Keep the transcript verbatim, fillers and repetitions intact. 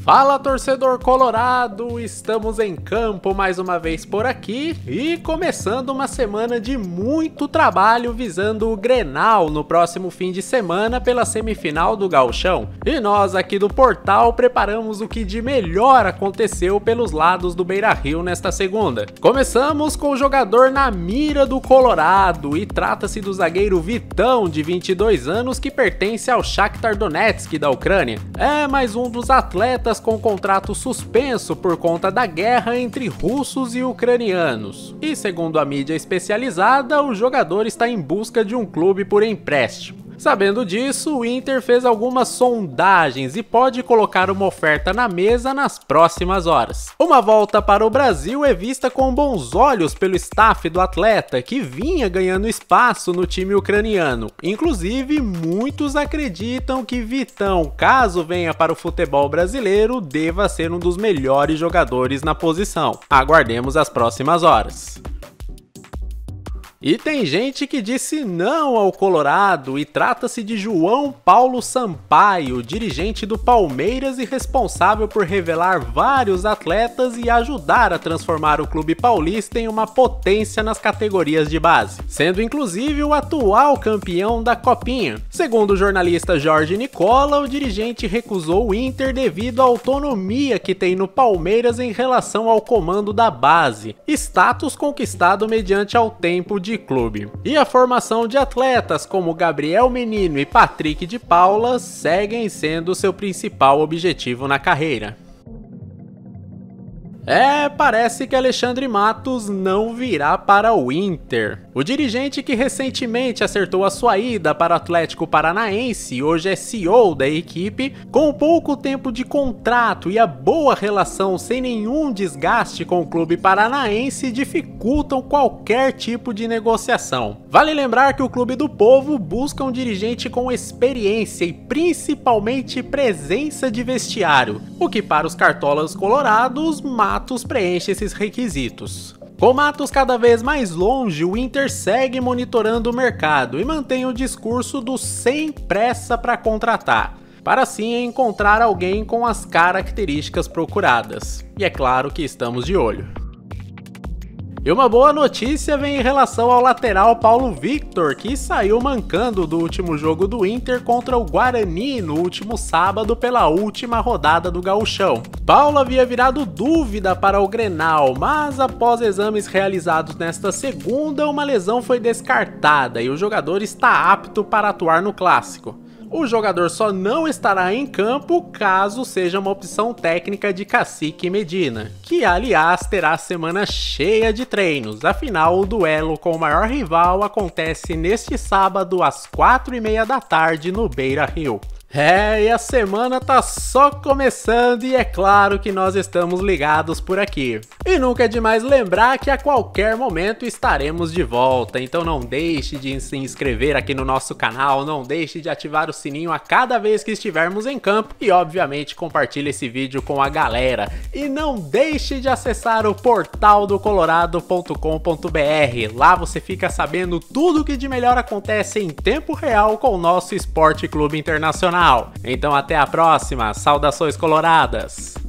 Fala, torcedor colorado, estamos em campo mais uma vez por aqui e começando uma semana de muito trabalho visando o Grenal no próximo fim de semana pela semifinal do Gauchão. E nós aqui do portal preparamos o que de melhor aconteceu pelos lados do Beira-Rio nesta segunda. Começamos com o jogador na mira do Colorado e trata-se do zagueiro Vitão, de vinte e dois anos, que pertence ao Shakhtar Donetsk da Ucrânia. É mais um dos atletas com contrato suspenso por conta da guerra entre russos e ucranianos. E segundo a mídia especializada, o jogador está em busca de um clube por empréstimo. Sabendo disso, o Inter fez algumas sondagens e pode colocar uma oferta na mesa nas próximas horas. Uma volta para o Brasil é vista com bons olhos pelo staff do atleta, que vinha ganhando espaço no time ucraniano. Inclusive, muitos acreditam que Vitão, caso venha para o futebol brasileiro, deva ser um dos melhores jogadores na posição. Aguardemos as próximas horas. E tem gente que disse não ao Colorado e trata-se de João Paulo Sampaio, dirigente do Palmeiras e responsável por revelar vários atletas e ajudar a transformar o clube paulista em uma potência nas categorias de base, sendo inclusive o atual campeão da Copinha. Segundo o jornalista Jorge Nicola, o dirigente recusou o Inter devido à autonomia que tem no Palmeiras em relação ao comando da base, status conquistado mediante ao tempo de de clube. E a formação de atletas como Gabriel Menino e Patrick de Paula seguem sendo seu principal objetivo na carreira. É, parece que Alexandre Matos não virá para o Inter. O dirigente que recentemente acertou a sua ida para o Atlético Paranaense e hoje é C E O da equipe, com pouco tempo de contrato e a boa relação sem nenhum desgaste com o clube paranaense dificultam qualquer tipo de negociação. Vale lembrar que o Clube do Povo busca um dirigente com experiência e principalmente presença de vestiário, o que para os cartolas colorados, Matos preenche esses requisitos. Com Matos cada vez mais longe, o Inter segue monitorando o mercado e mantém o discurso do sem pressa para contratar, para assim encontrar alguém com as características procuradas. E é claro que estamos de olho. E uma boa notícia vem em relação ao lateral Paulo Victor, que saiu mancando do último jogo do Inter contra o Guarani no último sábado pela última rodada do Gauchão. Paulo havia virado dúvida para o Grenal, mas após exames realizados nesta segunda, uma lesão foi descartada e o jogador está apto para atuar no clássico. O jogador só não estará em campo caso seja uma opção técnica de Cacique Medina, que aliás terá semana cheia de treinos, afinal o duelo com o maior rival acontece neste sábado às quatro e meia da tarde no Beira-Rio. É, e a semana tá só começando e é claro que nós estamos ligados por aqui. E nunca é demais lembrar que a qualquer momento estaremos de volta, então não deixe de se inscrever aqui no nosso canal, não deixe de ativar o sininho a cada vez que estivermos em campo e obviamente compartilhe esse vídeo com a galera. E não deixe de acessar o portal do colorado ponto com ponto br, lá você fica sabendo tudo o que de melhor acontece em tempo real com o nosso Esporte Clube Internacional. Então até a próxima, saudações coloradas!